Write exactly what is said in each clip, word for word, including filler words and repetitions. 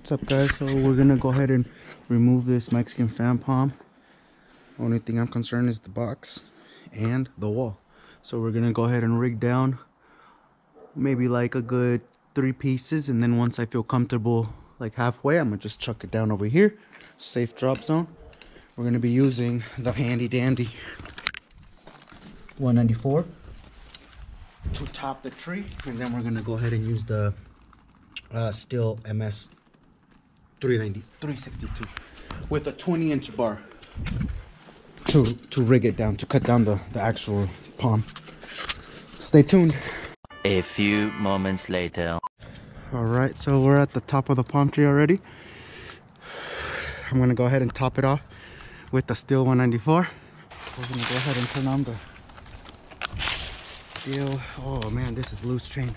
What's up, guys? So we're gonna go ahead and remove this Mexican fan palm. Only thing I'm concerned is the box and the wall. So we're gonna go ahead and rig down maybe like a good three pieces, and then once I feel comfortable like halfway, I'm gonna just chuck it down over here. Safe drop zone. We're gonna be using the handy dandy one ninety-four to top the tree, and then we're gonna go ahead and use the uh, Steel M S three ninety, three sixty-two with a twenty inch bar to to rig it down, to cut down the the actual palm. Stay tuned. A few moments later. All right, so we're at the top of the palm tree already. I'm gonna go ahead and top it off with the Steel one ninety-four. We're gonna go ahead and turn on the Steel. Oh man, this is loose chain.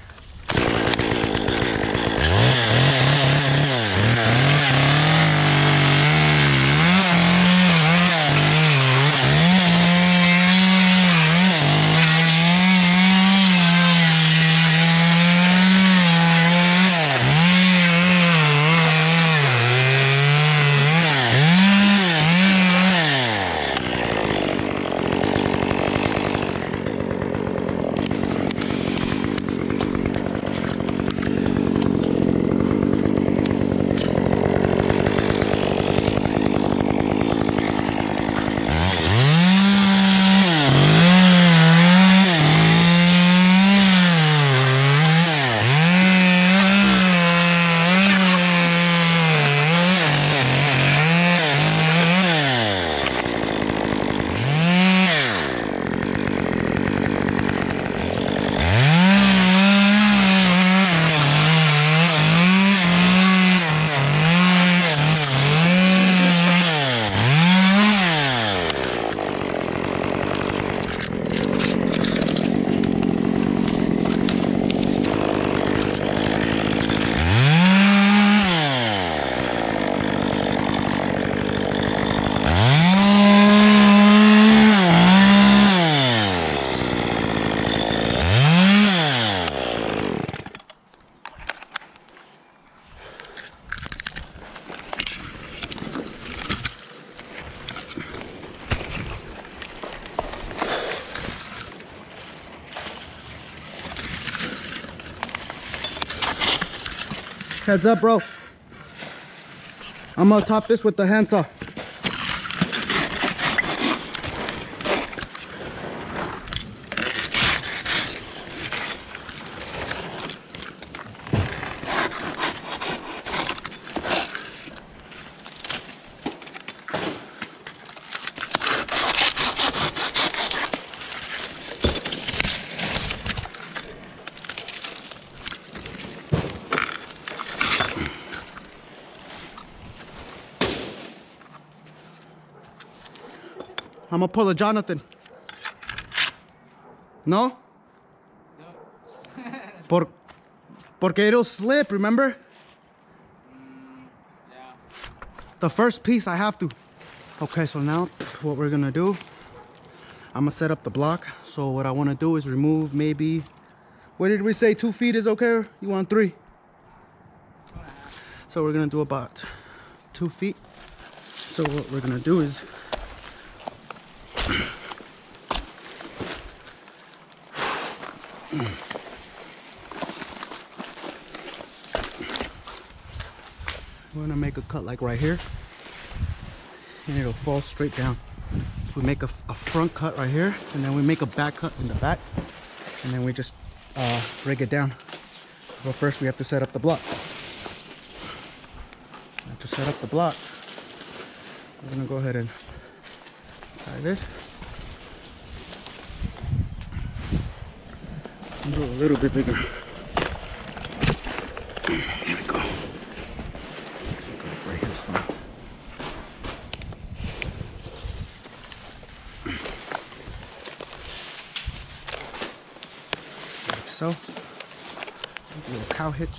Heads up, bro. I'm gonna top this with the handsaw. I'm gonna pull a Jonathan. No? No. Por, porque it'll slip, remember? Mm, yeah. The first piece I have to. Okay, so now what we're gonna do, I'm gonna set up the block. So what I wanna do is remove maybe, what did we say, two feet is okay? You want three? So we're gonna do about two feet. So what we're gonna do is we're gonna make a cut like right here, and it'll fall straight down. So we make a, a front cut right here, and then we make a back cut in the back, and then we just uh, rig it down. But first we have to set up the block. And to set up the block, we're gonna go ahead and tie this. And go a little bit bigger. Here we go. Right here's fine. Like so. A little cow hitch.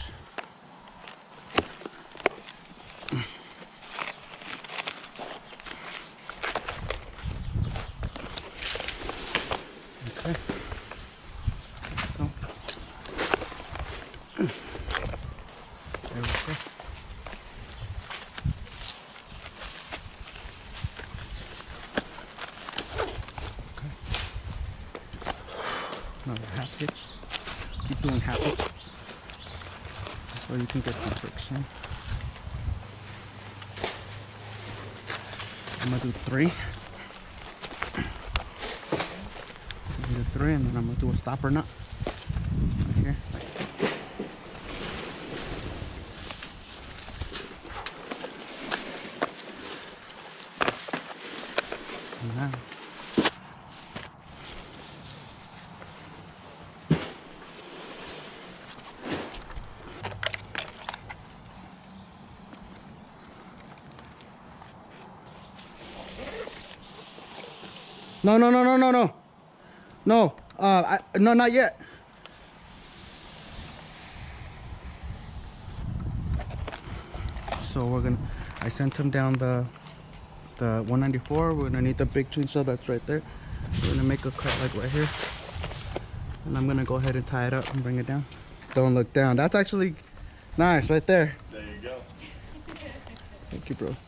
Okay. So. There we go. happens. So you can get some friction. I'm gonna do three. Do three, and then I'm gonna do a stopper nut right here, like so. And now, no, no, no, no, no, no. No, uh, I, no, not yet. So we're gonna, I sent him down the, the one ninety-four. We're gonna need the big chainsaw that's right there. We're gonna make a cut like right here. And I'm gonna go ahead and tie it up and bring it down. Don't look down. That's actually nice right there. There you go. Thank you, bro.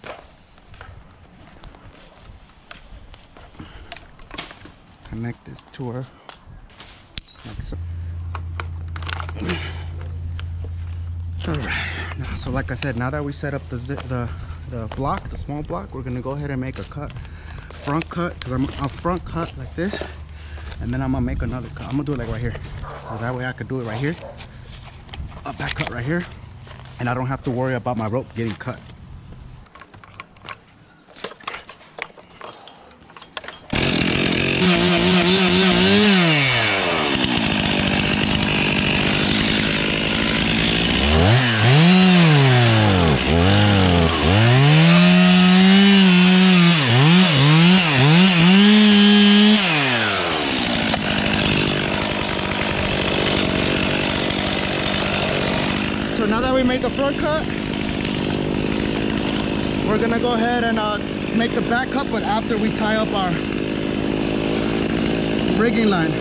Connect this to her like so. All right, now, so like I said, now that we set up the the the block, the small block, we're gonna go ahead and make a cut, front cut, because I'm a front cut like this, and then I'm gonna make another cut. I'm gonna do it like right here, so that way I could do it right here, a back cut right here, and I don't have to worry about my rope getting cut. So now that we made the front cut, we're gonna go ahead and uh, make the back cut, but after we tie up our rigging line.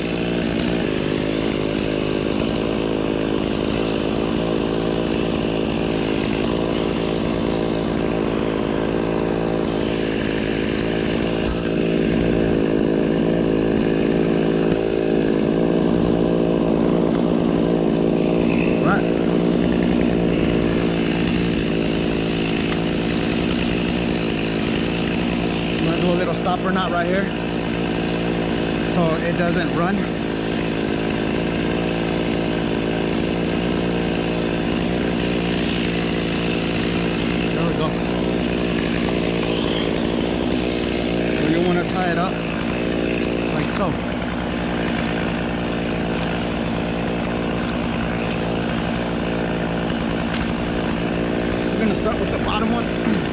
Do a little stopper knot right here so it doesn't run. There we go. So you want to tie it up like so. We're going to start with the bottom one.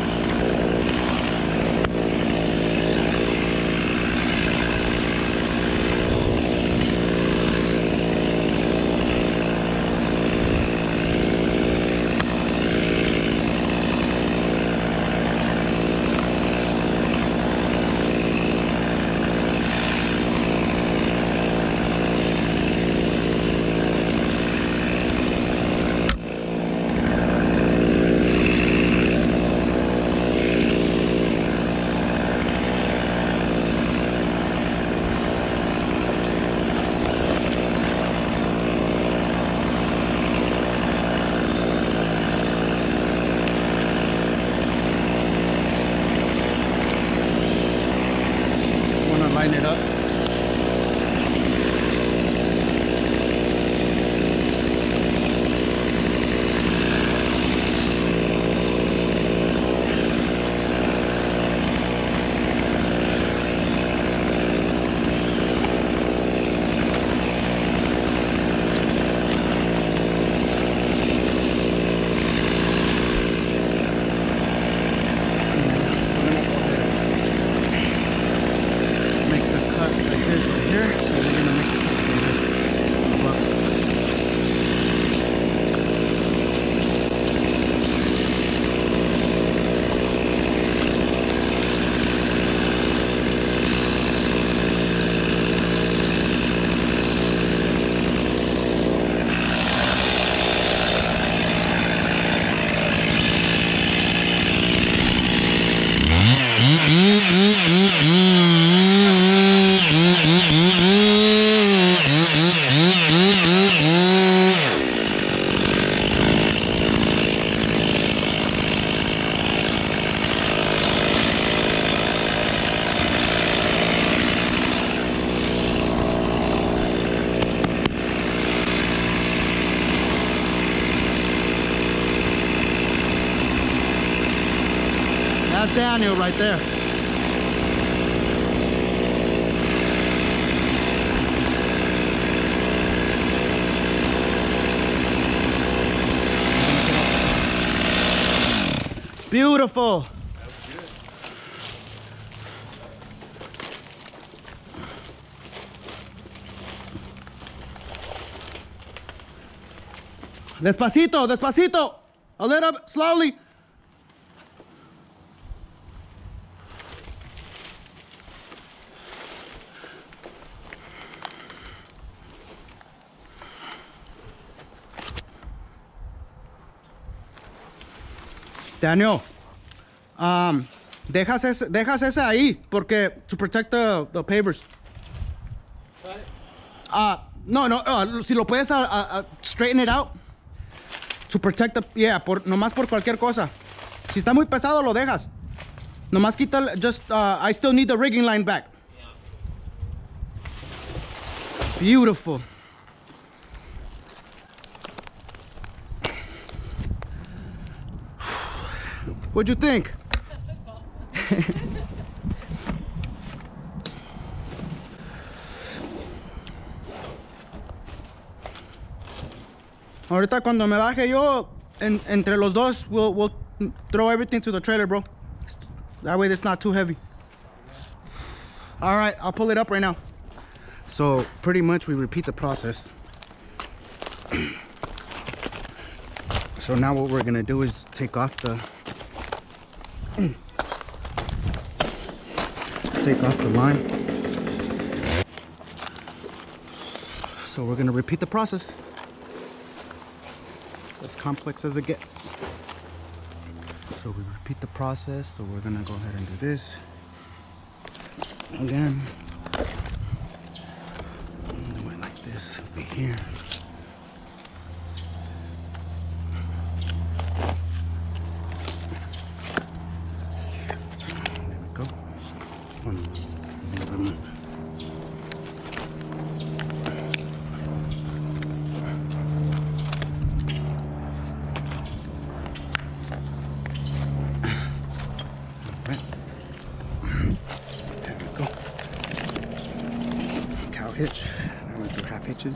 Line it up. Make the That's Daniel right there. Beautiful. Despacito, despacito. A little bit slowly. Daniel, um, dejas ese, dejas ese ahí porque to protect the, the pavers. Uh, no, no, uh, si lo puedes uh, uh, straighten it out to protect the, yeah, por, nomás por cualquier cosa. Si está muy pesado lo dejas. Nomás quita, just, uh, I still need the rigging line back. Beautiful. What'd you think? That's awesome. Ahorita cuando me baje yo, en, entre los dos, we'll, we'll throw everything to the trailer, bro. That way it's not too heavy. All right, I'll pull it up right now. So pretty much we repeat the process. So now what we're gonna do is take off the take off the line. So we're gonna repeat the process. It's as complex as it gets. So we repeat the process. So we're gonna go ahead and do this again. Do it like this over here. Hitch. I'm going to do half hitches.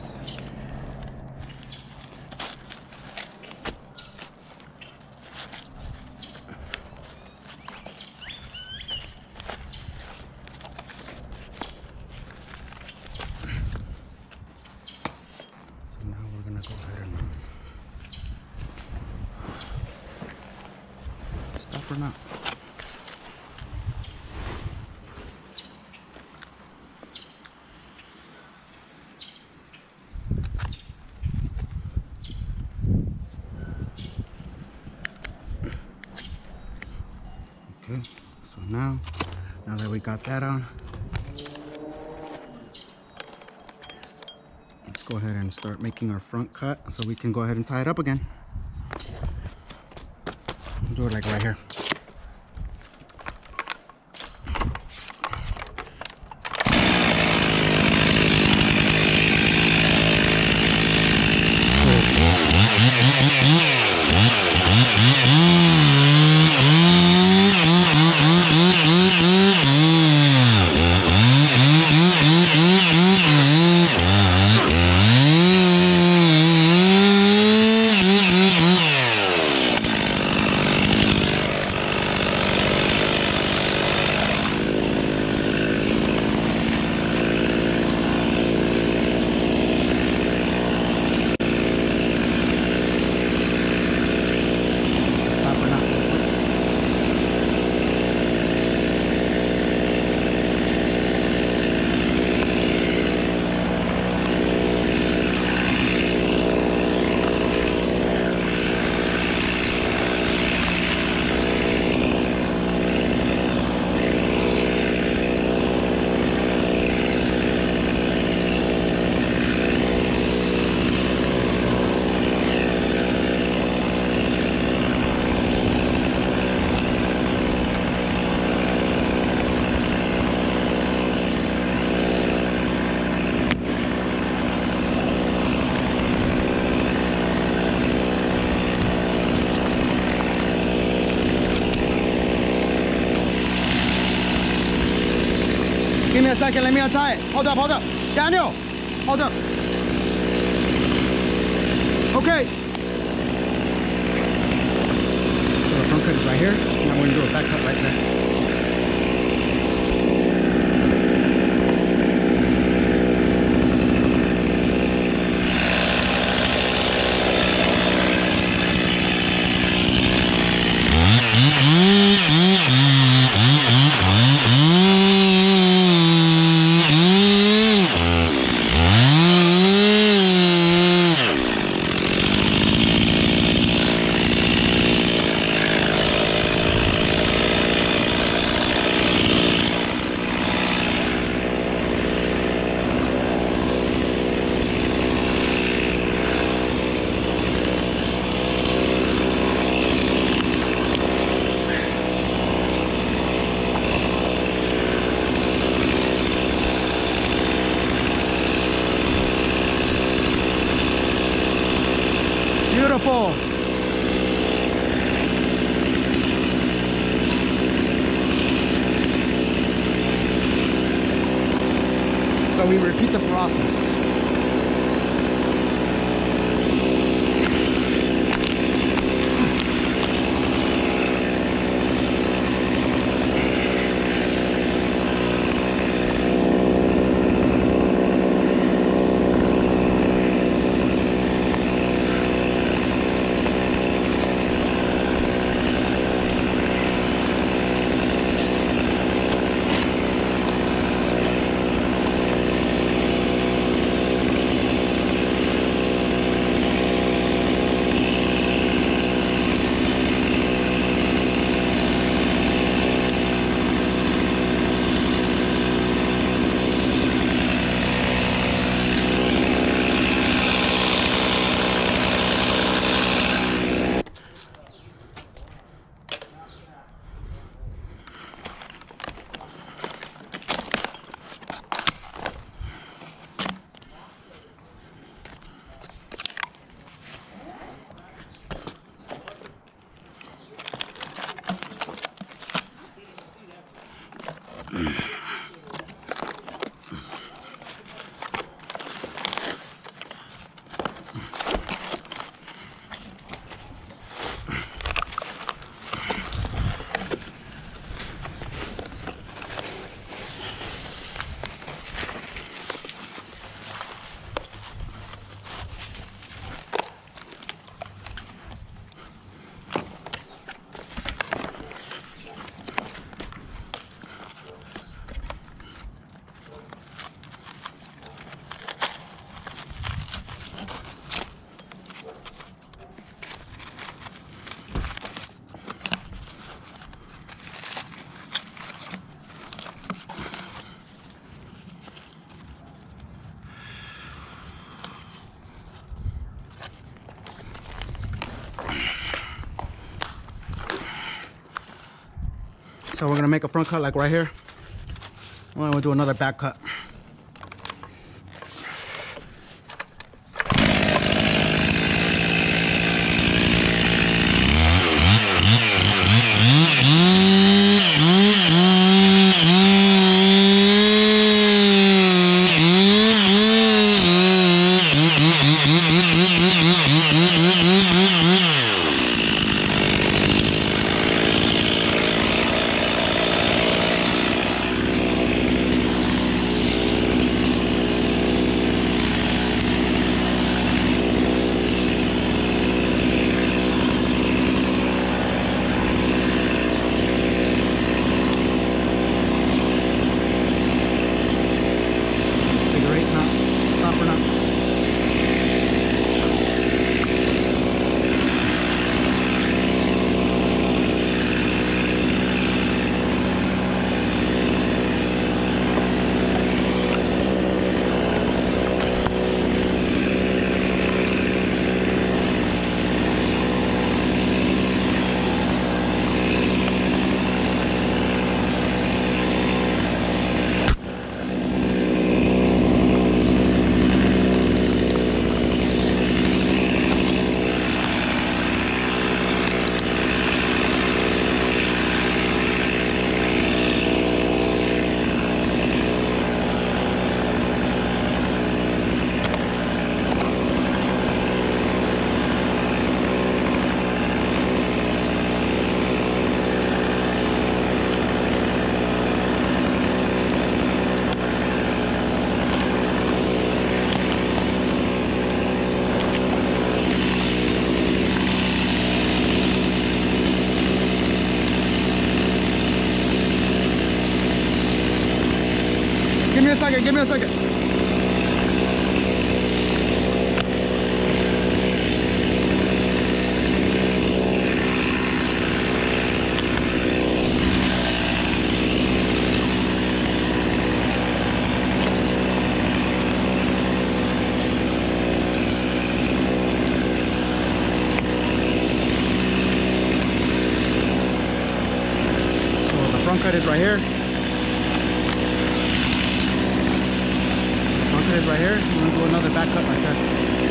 So now we're going to go ahead and stop or not. Okay, so now, now that we got that on, let's go ahead and start making our front cut so we can go ahead and tie it up again. Do it like right here. me a second. Let me untie it. Hold up, hold up. Daniel, hold up. Okay. So the front cut is right here. And I'm going to do a back cut right there. Beautiful. So we repeat the process. So we're gonna make a front cut like right here. We're gonna do another back cut. second, give me a second. Front cut is right here. Front cut is right here. I'm gonna do another back cut like that.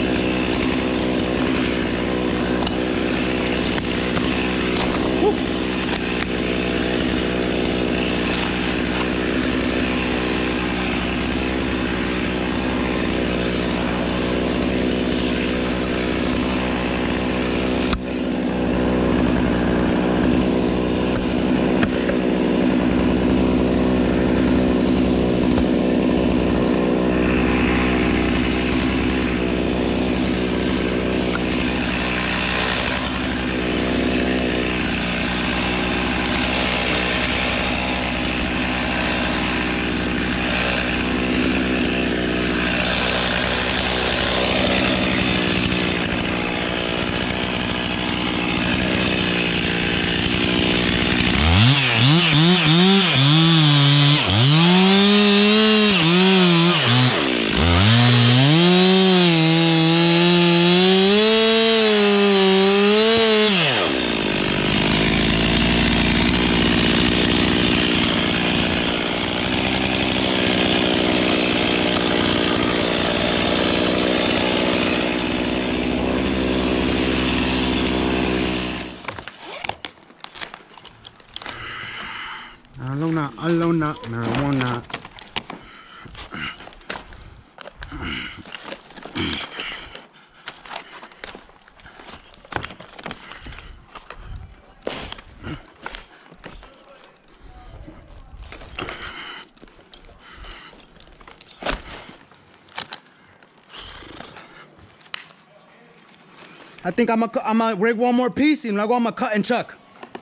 Woo. Alona, alona, marijuana. I think I'm gonna I'm gonna rig one more piece and luego I'm gonna cut and chuck.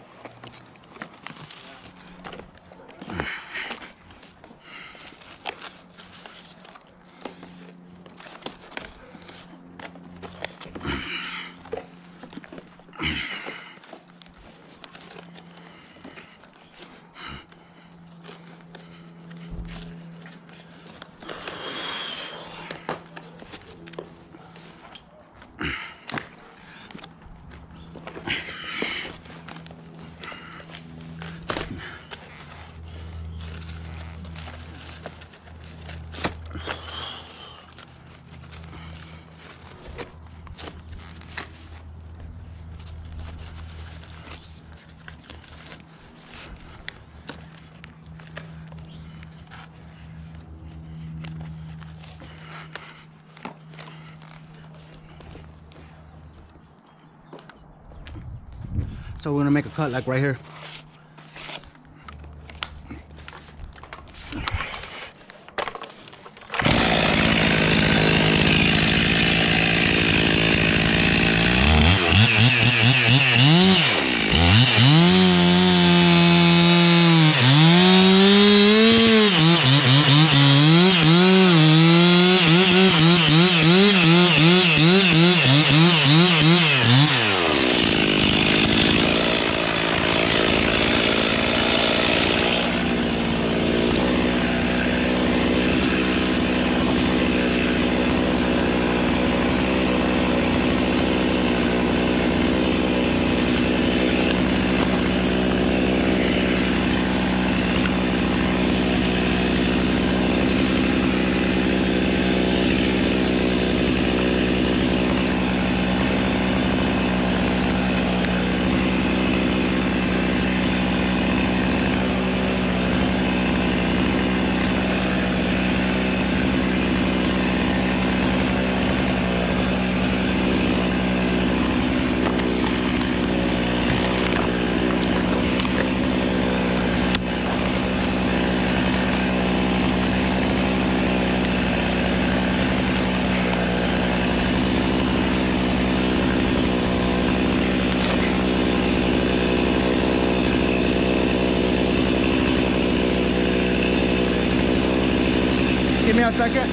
So we're gonna make a cut like right here. me a second.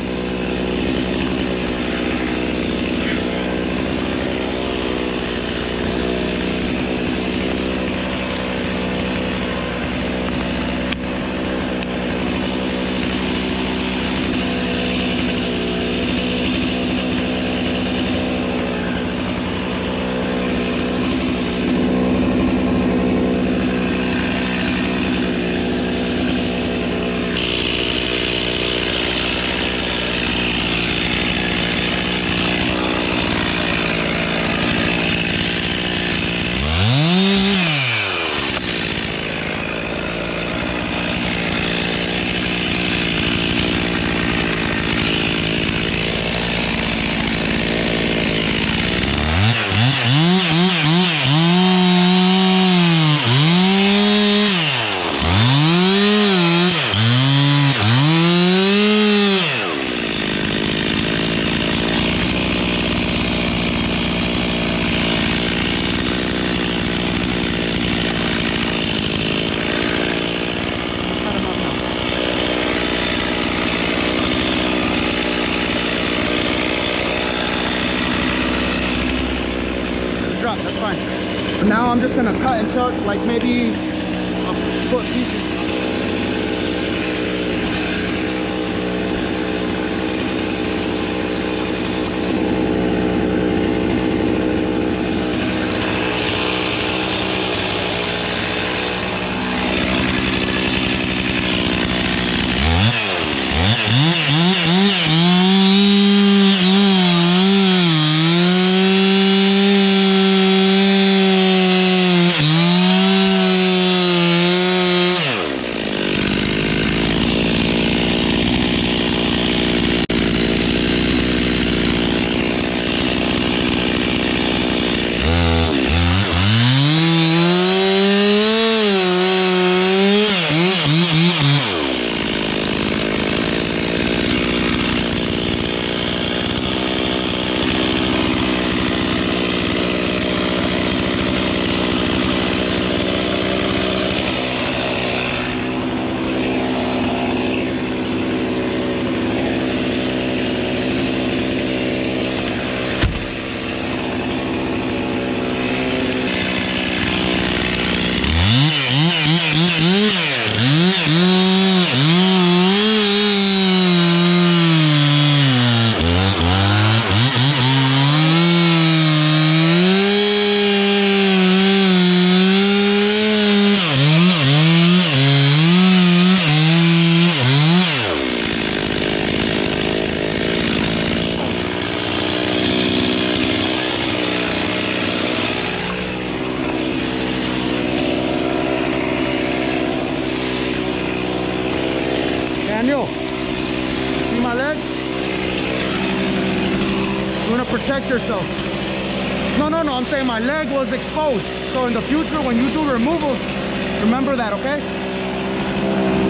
That's fine. Now I'm just gonna cut and chuck like maybe a foot pieces. Daniel, see my leg? You want to protect yourself. No, no, no, I'm saying my leg was exposed. So in the future, when you do removals, remember that, okay?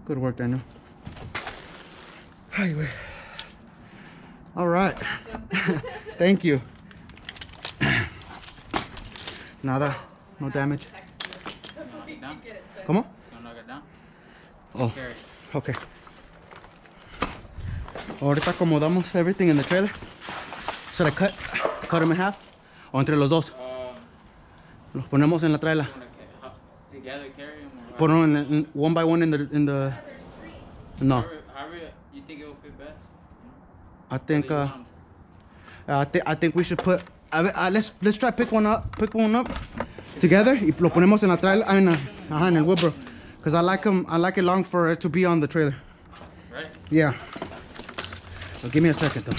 Good work, Daniel. Highway. All right. Thank you. Nada. No damage. ¿Cómo? Oh, okay. Ahorita acomodamos everything in the trailer. Should I cut? Cut them in half? O entre los dos. Los ponemos en la trailer. Together, carry them. Put them in, in, one by one in the in the. No. However, however you think it will fit best. I think. Uh, I think I think we should put. Uh, uh, let's let's try pick one up. Pick one up together. Y lo ponemos en la trailer. I mean, uh, ajá, en el wheelbarrow. Cause I like them. I like it long for it to be on the trailer. Right? Yeah. So give me a second though.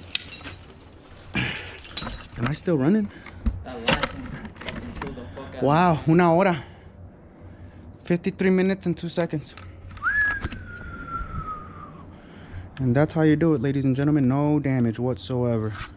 Am I still running? That last one fucking killed the fuck out Wow, of me. una hora. fifty-three minutes and two seconds. And that's how you do it, ladies and gentlemen. No damage whatsoever.